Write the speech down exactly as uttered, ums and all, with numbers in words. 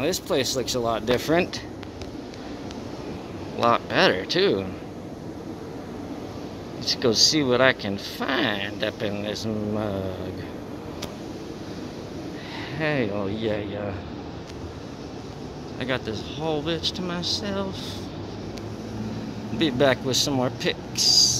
this place looks a lot different. A lot better, too. Let's go see what I can find up in this mug. Hey, oh yeah, yeah. I got this whole bitch to myself. Be back with some more pics.